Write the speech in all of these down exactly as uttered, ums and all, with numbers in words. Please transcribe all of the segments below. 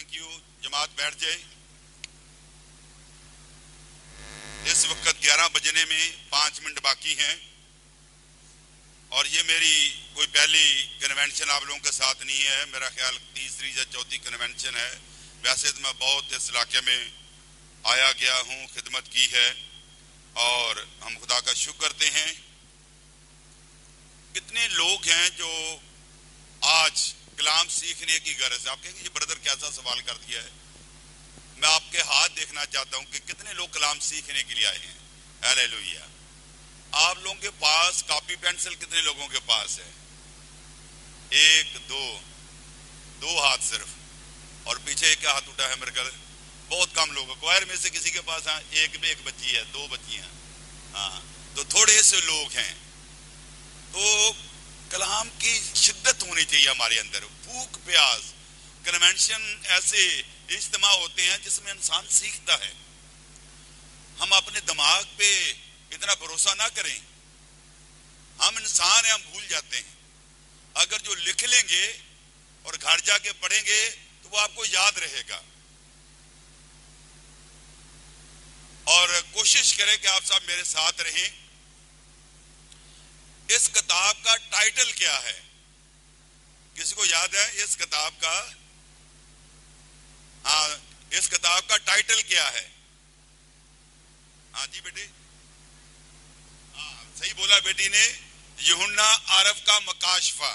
Thank you. جماعت بیٹھ جائے. اس وقت گیارہ بجنے میں پانچ منٹ باقی ہیں اور یہ میری کوئی پہلی کنونشن آپ لوگوں کے ساتھ نہیں ہے. میرا خیال تیسری یا چوتھی کنونشن ہے. ویسے تو میں بہت اس علاقے میں آیا گیا ہوں, خدمت کی ہے, اور ہم خدا کا شکر کرتے ہیں. کتنے لوگ ہیں جو آج کلام سیکھنے کی غرض سے, آپ کہیں گے یہ بردر کیسا سوال کر دیا ہے. میں آپ کے ہاتھ دیکھنا چاہتا ہوں کہ کتنے لوگ کلام سیکھنے کے لیے آئے ہیں. ہیلیلویا. آپ لوگوں کے پاس کاپی پینسل کتنے لوگوں کے پاس ہے؟ ایک دو دو ہاتھ صرف, اور پیچھے ایک ہاتھ اٹھا ہے میرے خیال بہت کم لوگ. کوائر میں سے کسی کے پاس ہیں ایک بھی ایک بچی ہے, دو بچی ہیں, ہاں تو تھوڑے سے لوگ ہیں. تو کلام کی شدت ہونی چاہیے ہمارے اندر, بھوک پیاس. کنونشن ایسے اجتماع ہوتے ہیں جس میں انسان سیکھتا ہے. ہم اپنے دماغ پہ اتنا بھروسہ نہ کریں. ہم انسان ہیں, ہم بھول جاتے ہیں. اگر جو لکھ لیں گے اور گھر جا کے پڑھیں گے تو وہ آپ کو یاد رہے گا. اور کوشش کریں کہ آپ سب میرے ساتھ رہیں. اس کتاب کا ٹائٹل کیا ہے؟ کسی کو یاد ہے اس کتاب کا؟ ہاں, اس کتاب کا ٹائٹل کیا ہے؟ ہاں جی بیٹے, ہاں صحیح بولا بیٹی نے, یوحنا عارف کا مکاشفہ.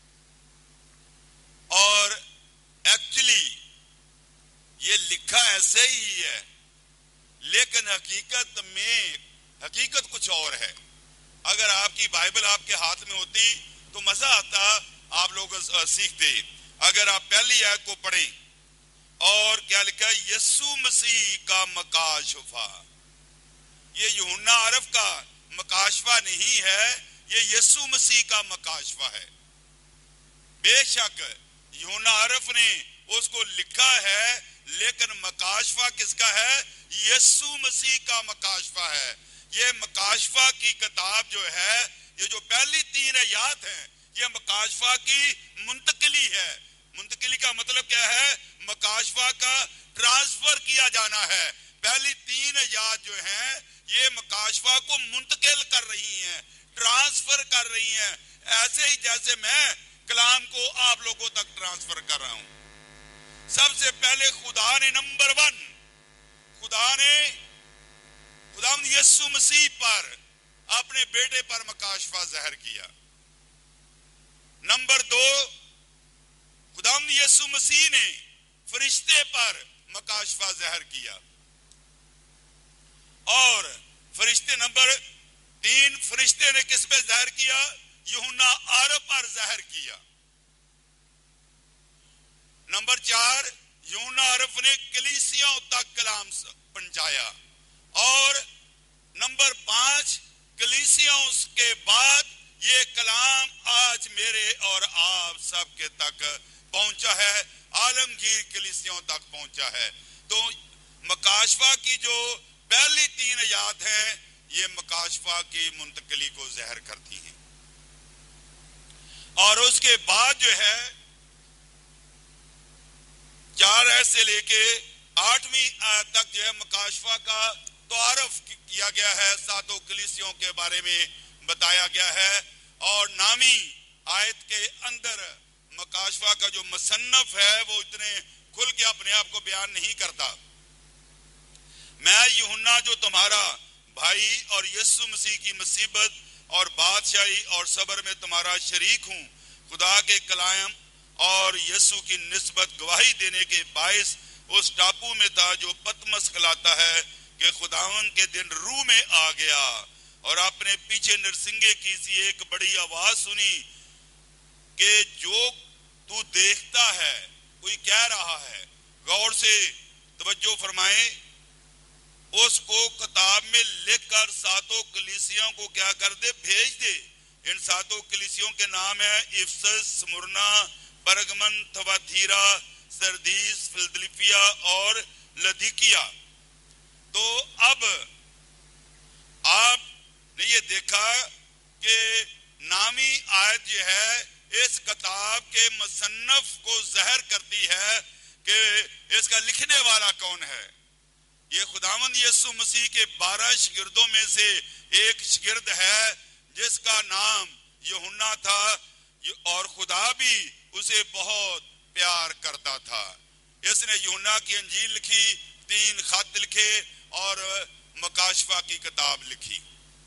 اور ایکچولی یہ لکھا ایسے ہی ہے, لیکن حقیقت میں حقیقت کچھ اور ہے. اگر آپ کی بائبل آپ کے ہاتھ میں ہوتی تو مزہ آتا, آپ لوگ سیکھتے. اگر آپ پہلی آیت کو پڑھیں اور کیا لکھا ہے, یسوع مسیح کا مکاشفہ. یہ یوحنا عارف کا مکاشفہ نہیں ہے, یہ یسوع مسیح کا مکاشفہ ہے. بے شک یوحنا عارف نے اس کو لکھا ہے, لیکن مکاشفہ کس کا ہے؟ یسوع مسیح کا مکاشفہ ہے. یہ مکاشفہ کی کتاب جو ہے, یہ جو پہلی تین آیات ہیں, یہ مکاشفہ کی منتقلی ہے. منتقلی کا مطلب کیا ہے؟ مکاشفہ کا ٹرانسفر کیا جانا ہے. پہلی تین آیات جو ہیں یہ مکاشفہ کو منتقل کر رہی ہیں, ٹرانسفر کر رہی ہیں, ایسے ہی جیسے میں کلام کو آپ لوگوں تک ٹرانسفر کر رہا ہوں. سب سے پہلے خدا نے نمبر ون, خدا نے خدا یسوع مسیح پر, اپنے بیٹے پر مکاشفہ ظاہر کیا. نمبر دو, خدا یسوع مسیح نے فرشتے پر مکاشفہ ظاہر کیا. اور فرشتے نمبر تین, فرشتے نے کس پہ ظاہر کیا؟ یوحنا عارف پر ظاہر کیا. نمبر چار, یوحنا عارف نے کلیسیوں تک کلام پہنچایا. اور نمبر پانچ, کلیسیوں کے بعد یہ کلام آج میرے اور آپ سب کے تک پہنچا ہے, عالمگیر کلیسیوں تک پہنچا ہے. تو مکاشفہ کی جو پہلی تین آیات ہیں یہ مکاشفہ کی منتقلی کو ظاہر کرتی ہیں. اور اس کے بعد جو ہے چار ایت سے لے کے آٹھویں آیت تک جو ہے مکاشفہ کا تعارف کیا گیا ہے, ساتوں کلیسیوں کے بارے میں بتایا گیا ہے. اور نامی آیت کے اندر مکاشفہ کا جو مصنف ہے وہ اتنے کھل کے اپنے آپ کو بیان نہیں کرتا. میں یوحنا جو تمہارا بھائی اور یسوع مسیح کی مصیبت اور بادشاہی اور صبر میں تمہارا شریک ہوں, خدا کے کلام اور یسوع کی نسبت گواہی دینے کے باعث اس ٹاپو میں تھا جو پتمس کہلاتا ہے, کہ خداوند کے دن روح میں آ گیا اور اپنے پیچھے نرسنگے کی سی ایک بڑی آواز سنی کہ جو تو دیکھتا ہے, کوئی کہہ رہا ہے, غور سے توجہ فرمائیں, اس کو کتاب میں لکھ کر ساتوں کلیسیوں کو کیا کر دے, بھیج دے. ان ساتوں کلیسیوں کے نام ہیں افسس, سمرنا, برگمن, تھواتیرا, سردیس, فلدلفیا اور لدیکیا. تو اب آپ نے یہ دیکھا کہ نامی آیت جو ہے اس کتاب کے مصنف کو ظاہر کرتی ہے کہ اس کا لکھنے والا کون ہے. یہ خداوند یسوع مسیح کے بارہ شاگردوں میں سے ایک شاگرد ہے جس کا نام یوحنا تھا، اور خدا بھی اسے بہت پیار کرتا تھا. اس نے یوحنا کی انجیل لکھی، تین خط لکھے اور مکاشفہ کی کتاب لکھی،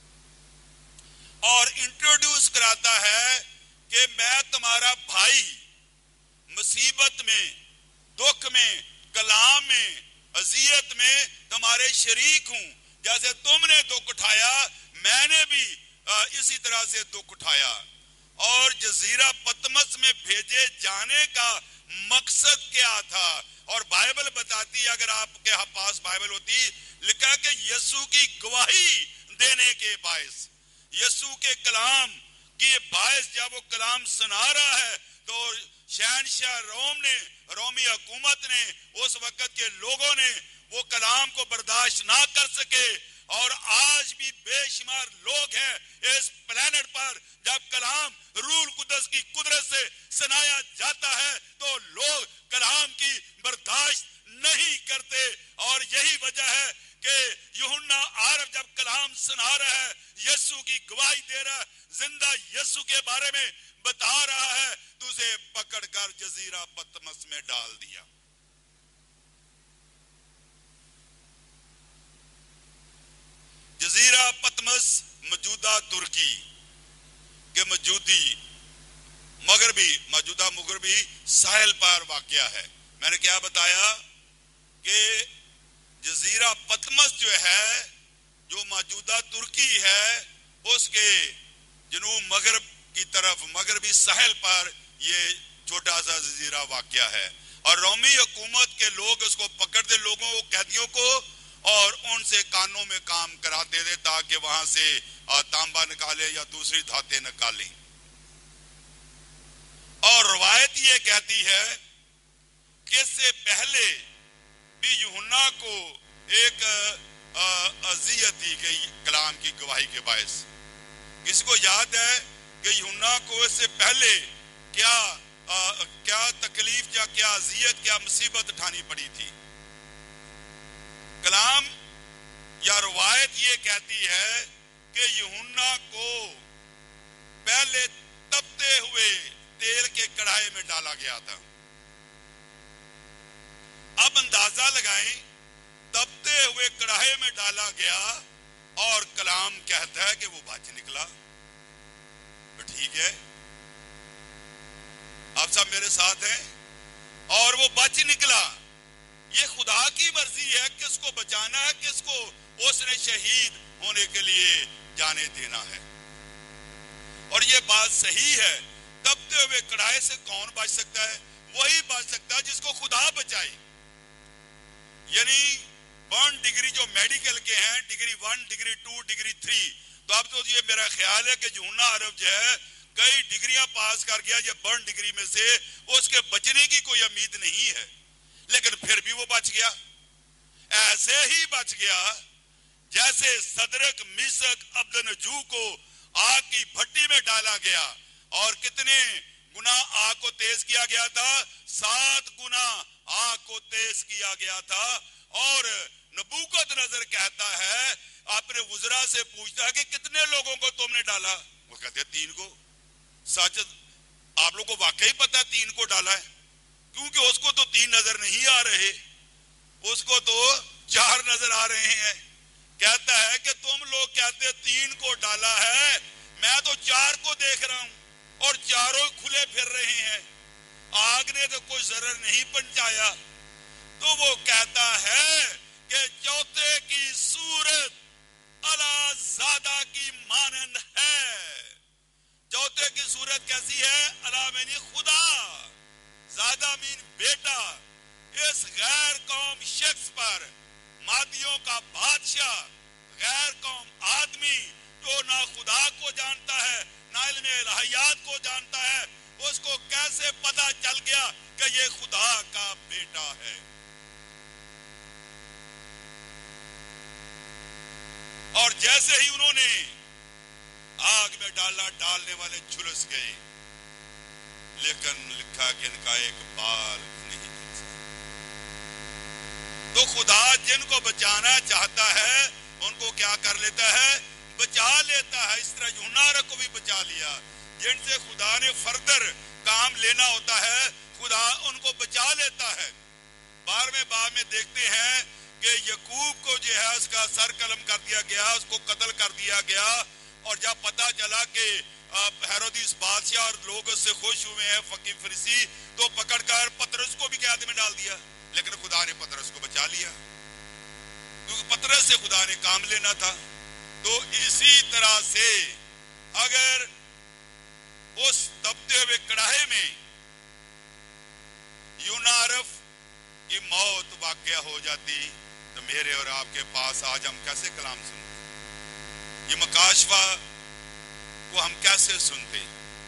اور انٹروڈیوس کراتا ہے کہ میں تمہارا بھائی، مصیبت میں، دکھ میں، کلام میں، اذیت میں تمہارے شریک ہوں. جیسے تم نے دکھ اٹھایا میں نے بھی اسی طرح سے دکھ اٹھایا. اور جزیرہ پتمس میں بھیجے جانے کا مقصد کیا تھا؟ اور بائبل بتاتی، اگر آپ کے پاس بائبل ہوتی، لکھا کہ یسوع کی گواہی دینے کے باعث، یسوع کے کلام کی باعث جب وہ کلام سنا رہا ہے تو شہنشاہ روم نے، رومی حکومت نے، اس وقت کے لوگوں نے وہ کلام کو برداشت نہ کر سکے. اور آج بھی بے شمار لوگ ہیں اس پلانٹ پر، جب کلام روح القدس کی قدرت سے سنایا جاتا ہے تو لوگ کلام کی برداشت نہیں کرتے. اور یہی وجہ ہے کہ یوحنا عارف جب کلام سنا رہا ہے، یسوع کی گواہی دے رہا ہے، زندہ یسوع کے بارے میں بتا رہا ہے، تو اسے پکڑ کر جزیرہ پتمس میں ڈال دیا. جزیرہ پتمس موجودہ ترکی کے موجودی مغربی موجودہ مغربی ساحل پر واقع ہے. میں نے کیا بتایا کہ جزیرہ پتمس جو ہے، جو موجودہ ترکی ہے، اس کے جنوب مغرب کی طرف مغربی ساحل پر یہ چھوٹا سا جزیرہ واقع ہے. اور رومی حکومت کے لوگ اس کو پکڑتے، لوگوں کو، قیدیوں کو، اور ان سے کانوں میں کام کراتے تھے تاکہ وہاں سے تانبا نکالے یا دوسری دھاتیں نکالیں. اور روایت یہ کہتی ہے کہ اس سے پہلے بھی یوحنا کو ایک اذیت دی گئی کلام کی گواہی کے باعث. کس کو یاد ہے کہ یوحنا کو اس سے پہلے کیا کیا تکلیف یا کیا اذیت، کیا مصیبت اٹھانی پڑی تھی؟ کلام یا روایت یہ کہتی ہے کہ یوحنا کو پہلے تپتے ہوئے تیل کے کڑھائی میں ڈالا گیا تھا. اب اندازہ لگائیں، تپتے ہوئے کڑھائی میں ڈالا گیا اور کلام کہتا ہے کہ وہ بچ نکلا. تو ٹھیک ہے، آپ سب میرے ساتھ ہیں، اور وہ بچ نکلا. یہ خدا کی مرضی ہے کس کو بچانا ہے، کس کو اس نے شہید ہونے کے لیے جانے دینا ہے. اور یہ بات صحیح ہے، تپتے ہوئے کڑھائی سے کون بچ سکتا ہے؟ وہی بچ سکتا ہے جس کو خدا بچائے. یعنی برن ڈگری جو میڈیکل کے ہیں، degree one, degree two, degree three, تو اب تو یہ میرا خیال ہے کہ یوحنا عرب جو ہے کئی ڈگریاں پاس کر گیا، یہ برن ڈگری میں سے اس کے بچنے کی کوئی امید نہیں ہے، لیکن پھر بھی وہ بچ گیا. ایسے ہی بچ گیا جیسے صدرک، میثق، عبدنجو کو آگ کی بھٹی میں ڈالا گیا، اور کتنے گنا آگ کو تیز کیا گیا تھا؟ سات گنا آگ کو تیز کیا گیا تھا. اور نبوکت نظر کہتا ہے، اپنے وزراء سے پوچھتا ہے کہ کتنے لوگوں کو تم نے ڈالا؟ وہ کہتے ہیں تین کو. سچ آپ لوگوں کو واقعی پتا تین کو ڈالا ہے؟ کیونکہ اس کو تو تین نظر نہیں آ رہے، اس کو تو چار نظر آ رہے ہیں. کہتا ہے کہ تم لوگ کہتے تین کو ڈالا ہے، میں تو چار کو دیکھ رہا ہوں اور چاروں کھلے پھر رہے ہیں، آگ نے تو کوئی ضرر نہیں پہنچایا. تو وہ کہتا ہے کہ چوتھے کی صورت اللہ زادہ کی مانند ہے. چوتھے کی صورت کیسی ہے؟ اللہ میں خدا، زادہ مین بیٹا. اس غیر قوم شخص پر، مادیوں کا بادشاہ، غیر قوم آدمی جو نہ خدا کو جانتا ہے نہ علم الہیات کو جانتا ہے، اس کو کیسے پتا چل گیا کہ یہ خدا کا بیٹا ہے؟ اور جیسے ہی انہوں نے آگ میں ڈالا، ڈالنے والے جھلس گئے، لیکن لکھا کہ ان کا ایک بال نہیں جھلسا. تو خدا جن کو بچانا چاہتا ہے ان کو کیا کر لیتا ہے؟ بچا لیتا ہے. اس طرح یونان کو بھی بچا لیا. جن سے خدا نے فردر کام لینا ہوتا ہے خدا ان کو بچا لیتا ہے. بارہویں باب میں دیکھتے ہیں کہ یعقوب کو جو ہے اس کا سر قلم کر دیا گیا, اس کو قتل کر دیا گیا, اور جب پتا چلا کہ ہیرودیس بادشاہ اور لوگ اس سے خوش ہوئے ہیں فقیہ فریسی, تو پکڑ کر پطرس کو بھی قید میں ڈال دیا. لیکن خدا نے پطرس کو بچا لیا کیونکہ پطرس سے خدا نے کام لینا تھا. تو اسی طرح سے اگر اس دبتے ہوئے کڑاہے میں یونارف کی موت واقع ہو جاتی تو میرے اور آپ کے پاس آج ہم کیسے کلام سنتے؟ یہ مکاشفہ کو ہم کیسے سنتے؟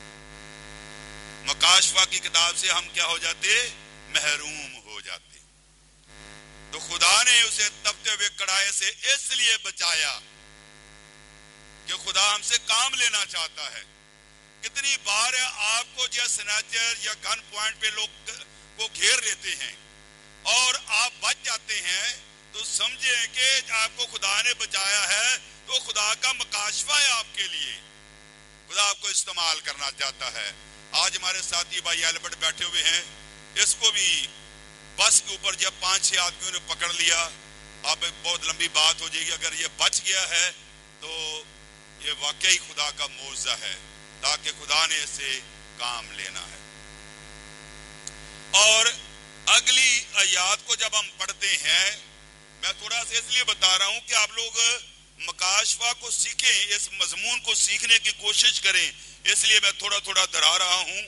مکاشفہ کی کتاب سے ہم کیا ہو جاتے؟ محروم ہو جاتے. تو خدا نے اسے تپتے ہوئے کڑاہے سے اس لیے بچایا کہ خدا ہم سے کام لینا چاہتا ہے. کتنی بار آپ کو جو سنیچر یا گن پوائنٹ پہ لوگ کو گھیر لیتے ہیں اور آپ بچ جاتے ہیں, تو سمجھیں کہ آپ کو خدا نے بچایا ہے تو خدا کا مکاشفہ ہے آپ کے لیے. خدا آپ کو استعمال کرنا چاہتا ہے. آج ہمارے ساتھی بھائی ایلبرٹ بیٹھے ہوئے ہیں, اس کو بھی بس کے اوپر جب پانچ چھ آدمیوں نے پکڑ لیا, اب بہت لمبی بات ہو جائے گی. اگر یہ بچ گیا ہے تو یہ واقعی خدا کا معجزہ ہے, تاکہ خدا نے اسے کام لینا ہے. اور اگلی آیات کو جب ہم پڑھتے ہیں, میں تھوڑا سا اس لیے بتا رہا ہوں کہ آپ لوگ مکاشفہ کو سیکھیں, اس مضمون کو سیکھنے کی کوشش کریں, اس لیے میں تھوڑا تھوڑا دہرا رہا ہوں.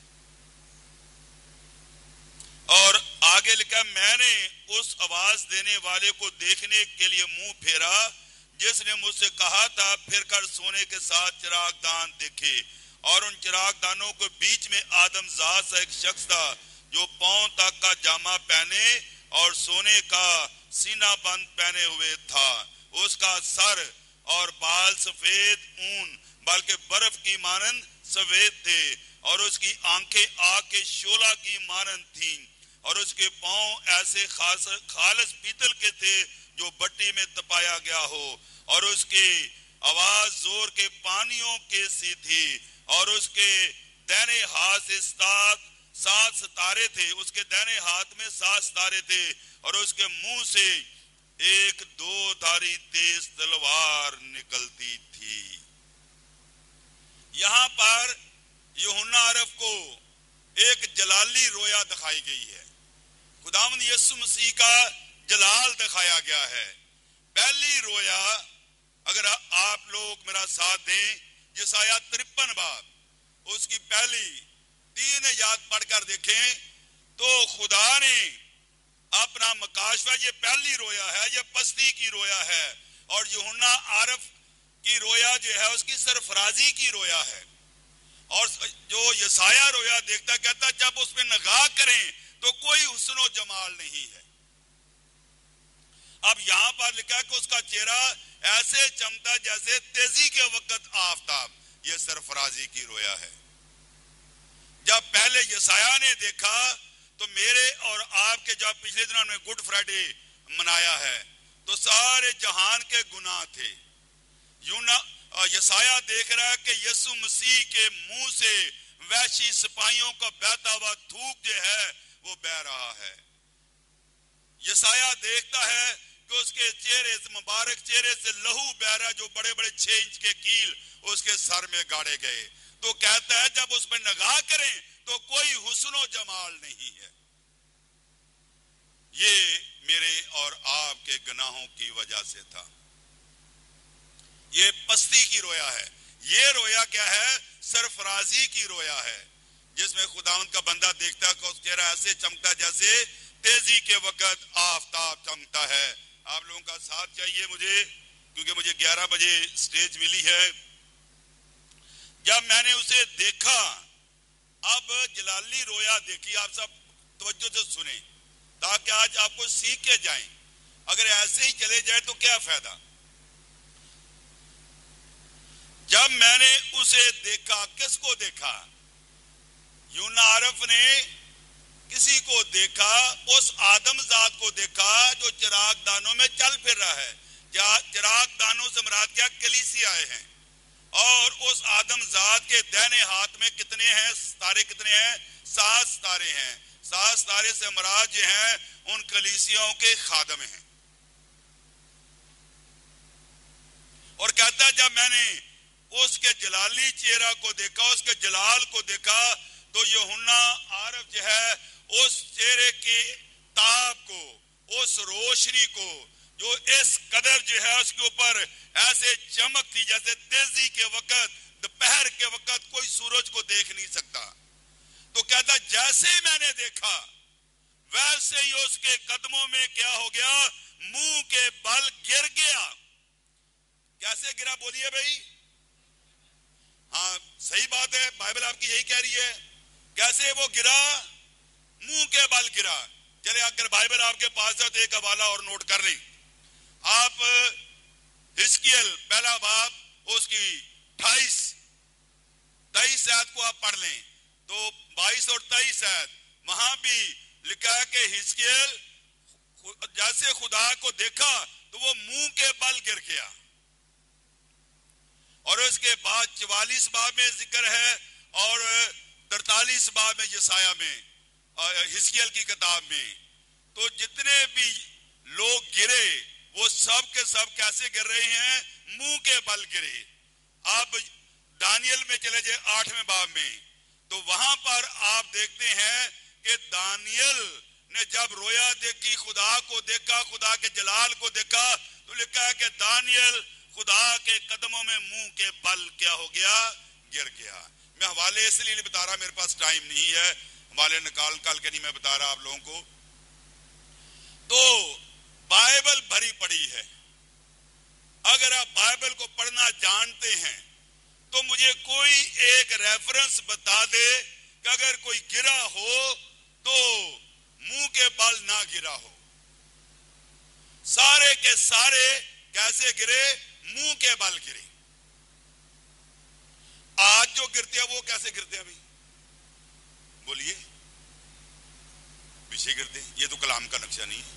اور آگے لکھا, میں نے اس آواز دینے والے کو دیکھنے کے لیے منہ پھیرا جس نے مجھ سے کہا تھا پھر کر سونے کے ساتھ چراغ دان دیکھے, اور ان چراغ دانوں کے بیچ میں آدم ذات سا ایک شخص تھا جو پاؤں تک کا جامہ پہنے اور سونے کا سینہ بند پہنے ہوئے تھا. اس کا سر اور بال سفید اون بلکہ برف کی مانند سفید تھے, اور اس کی آنکھیں آگ کے شعلہ کی مانند تھیں, اور اس کے پاؤں ایسے خالص پیتل کے تھے جو بٹی میں تپایا گیا ہو, اور اس کی آواز زور کے پانیوں کے سی تھی, اور اس کے دائنے ہاتھ سے سات سات ستارے تھے, اس کے دائنے ہاتھ میں سات ستارے تھے, اور اس کے منہ سے ایک دو دھاری تیز تلوار نکلتی تھی. یہاں پر یوحنا عرف کو ایک جلالی رویا دکھائی گئی ہے. خداوند یسوع مسیح کا جلال دکھایا گیا ہے. پہلی رویا اگر آپ لوگ میرا ساتھ دیں, جس آیات ترپن باب اس کی پہلی تین آیات پڑھ کر دیکھیں تو خدا نے اپنا مکاشفہ, یہ پہلی رویا ہے, یہ پستی کی رویا ہے, اور یوحنا عارف کی رویا جو ہے اس کی سرفرازی کی رویا ہے. اور جو یسایہ رویا دیکھتا کہتا جب اس پہ نگاہ کریں تو کوئی حسن و جمال نہیں ہے. اب یہاں پر لکھا ہے کہ اس کا چہرہ ایسے چمکتا جیسے تیزی کے وقت آفتاب. یہ سرفرازی کی رویا ہے. جب پہلے یسایہ نے دیکھا تو میرے اور آپ کے جب پچھلے دنوں میں گڈ فرائیڈے منایا ہے تو سارے جہان کے گناہ تھے. یونا یسایہ دیکھ رہا ہے کہ یسوع مسیح کے منہ سے وحشی سپاہیوں کا بہتا ہوا تھوک جو ہے وہ بہ رہا ہے. یسایہ دیکھتا ہے کہ اس کے چہرے سے, مبارک چہرے سے لہو بہ رہا, جو بڑے بڑے چھ انچ کے کیل اس کے سر میں گاڑے گئے. تو کہتا ہے جب اس پہ نگاہ کریں تو کوئی حسن و جمال نہیں ہے. یہ میرے اور آپ کے گناہوں کی وجہ سے تھا. یہ پستی کی رویا ہے. یہ رویا کیا ہے؟ سرفرازی کی رویا ہے, جس میں خداوند کا بندہ دیکھتا ہے کہ اس چہرہ ایسے چمکتا جیسے تیزی کے وقت آفتاب چمکتا ہے. آپ لوگوں کا ساتھ چاہیے مجھے, کیونکہ مجھے گیارہ بجے سٹیج ملی ہے. جب میں نے اسے دیکھا, اب جلالی رویا دیکھی, آپ سب توجہ سے سنیں تاکہ آج آپ کو سیکھ کے جائیں. اگر ایسے ہی چلے جائے تو کیا فائدہ. جب میں نے اسے دیکھا, کس کو دیکھا؟ یوحنا عارف نے کسی کو دیکھا، اس آدم ذات کو دیکھا جو چراغ دانوں میں چل پھر رہا ہے. چراغ دانوں سے مراد کیا؟ کلیسیائے ہیں. اور اس آدم ذات کے دہنے ہاتھ میں کتنے ہیں ستارے؟ کتنے ہیں؟ سات ستارے ہیں. سات ستارے سے مراد جو ہیں ان کلیسیاؤں کے خادم ہیں. اور کہتا ہے جب میں نے اس کے جلالی چہرہ کو دیکھا، اس کے جلال کو دیکھا، تو یوحنا عارف جو ہے اس چہرے کی تاب کو، اس روشنی کو جو اس قدر جو ہے اس کے اوپر ایسے چمک تھی جیسے تیزی کے وقت، دوپہر کے وقت کوئی سورج کو دیکھ نہیں سکتا. تو کہتا جیسے ہی میں نے دیکھا ویسے ہی اس کے قدموں میں کیا ہو گیا؟ منہ کے بل گر گیا. کیسے گرا؟ بولیے بھائی. ہاں صحیح بات ہے، بائبل آپ کی یہی کہہ رہی ہے. کیسے وہ گرا؟ منہ کے بل گرا. چلے اگر بائبل آپ کے پاس ہے تو ایک حوالہ اور نوٹ کر لیں. آپ حزقیل پہلا باب اس کی اٹھائیس تیئیس آیت کو آپ پڑھ لیں تو بائیس اور تیئیس آیت وہاں بھی لکھا ہے کہ حزقیل جیسے خدا کو دیکھا تو وہ منہ کے بل گر گیا. اور اس کے بعد چوالیس باب میں ذکر ہے اور ترتالیس باب میں یسایہ میں حزقیل کی کتاب میں. تو جتنے بھی لوگ گرے وہ سب کے سب کیسے گر رہے ہیں؟ منہ کے بل گرے. آپ دانیل میں چلے جائے آٹھویں باب میں تو وہاں پر آپ دیکھتے ہیں کہ دانیل نے جب رویا دیکھی، خدا کو دیکھا، خدا کے جلال کو دیکھا، تو لکھا ہے کہ دانیل خدا کے قدموں میں منہ کے بل کیا ہو گیا؟ گر گیا. میں حوالے اس لیے بتا رہا، میرے پاس ٹائم نہیں ہے، حوالے نکال کال کے نہیں میں بتا رہا آپ لوگوں کو. تو بائبل بھری پڑی ہے. اگر آپ بائبل کو پڑھنا جانتے ہیں تو مجھے کوئی ایک ریفرنس بتا دے کہ اگر کوئی گرا ہو تو منہ کے بل نہ گرا ہو. سارے کے سارے کیسے گرے؟ منہ کے بل گرے. آج جو گرتے ہیں وہ کیسے گرتے ہیں بھائی؟ بولیے. پیچھے گرتے ہیں. یہ تو کلام کا نقشہ نہیں ہے.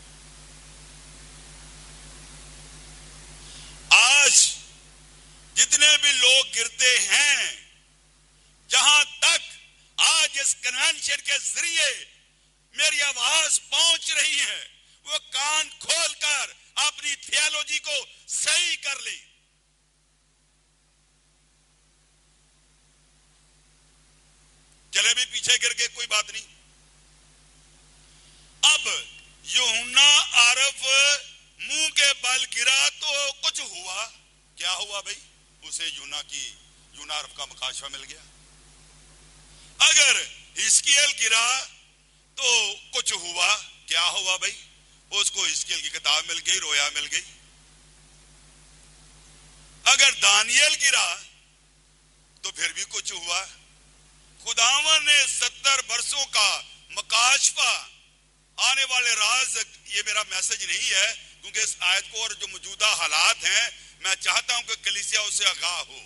آج جتنے بھی لوگ گرتے ہیں، جہاں تک آج اس کنونشن کے ذریعے میری آواز پہنچ رہی ہے، وہ کان کھول کر اپنی تھیالوجی کو صحیح کر لیں. چلے بھی پیچھے گر کے کوئی بات نہیں. اب یوحنا عارف منہ کے بل گرا تو کچھ ہوا. کیا ہوا بھائی؟ اسے یونا کی یونا عارف کا مکاشفہ مل گیا. اگر حزقیل گرا تو کچھ ہوا. کیا ہوا بھائی؟ اس کو حزقیل کی کتاب مل گئی، رویا مل گئی. اگر دانیل گرا تو پھر بھی کچھ ہوا. خداوند نے ستر برسوں کا مکاشفہ، آنے والے راز، یہ میرا میسج نہیں ہے کیونکہ اس آیت کو اور جو موجودہ حالات ہیں میں چاہتا ہوں کہ کلیسیا اس سے آگاہ ہو.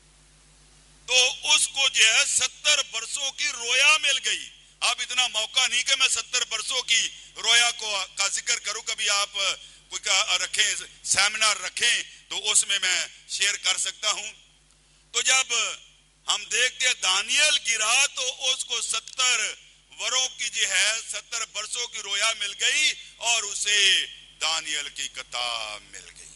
تو اس کو جو ہے ستر برسوں کی رویا مل گئی. اب اتنا موقع نہیں کہ میں ستر برسوں کی رویا کو کا ذکر کروں. کبھی آپ کوئی رکھیں سیمینار رکھیں تو اس میں میں شیئر کر سکتا ہوں. تو جب ہم دیکھتے ہیں دانیل گرا تو اس کو ستر وروں کی جو ہے ستر برسوں کی رویا مل گئی اور اسے دانیل کی کتاب مل گئی.